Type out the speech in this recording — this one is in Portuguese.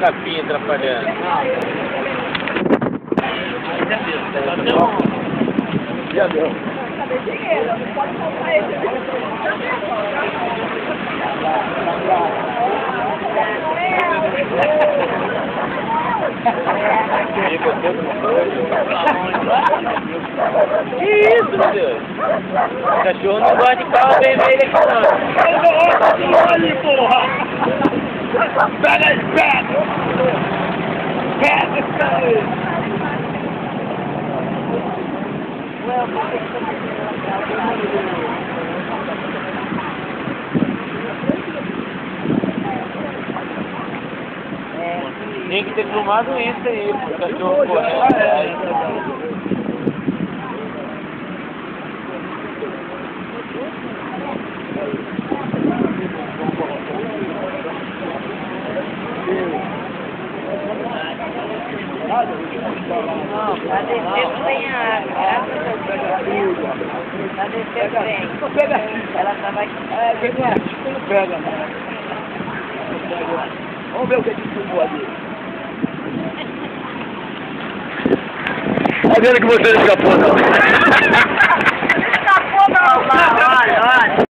capim atrapalhando. Já deu. Que isso, meu Deus? O cachorro não gosta de carro vermelho aqui, não. Olha, porra! Pega ele, pega! Pega esse cara aí! Tem que ter filmado isso aí, o cachorro correndo atrás. Não, tá descendo sem água, tá descendo bem. Pega aqui. Ela tava aqui. Pega aqui, não pega, né? Vamos ver o que filmou ali. Tá vendo que você escapou, não? Escapou, não, olha, olha.